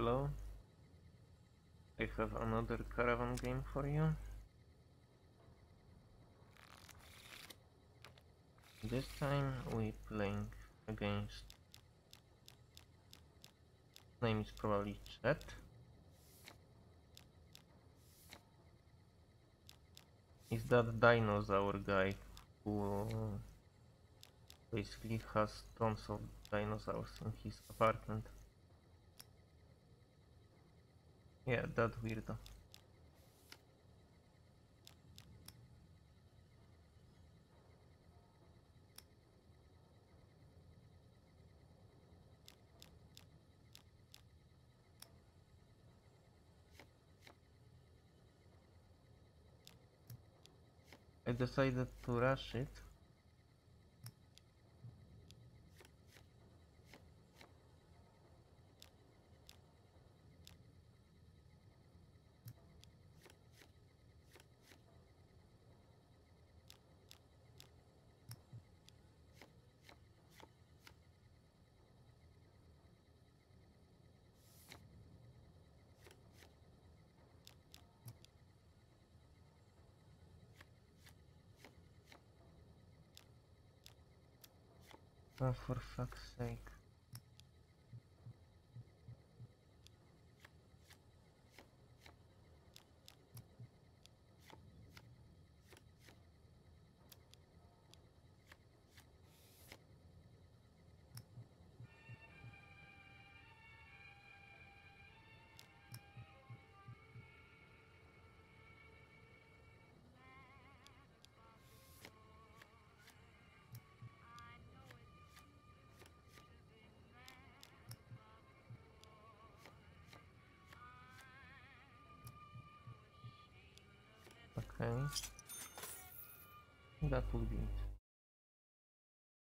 hello. I have another caravan game for you. This time we playing against... name is probably Chet. Is that dinosaur guy who basically has tons of dinosaurs in his apartment. Yeah, that weirdo. I decided to rush it. Oh, for fuck's sake. Okay. That would be it.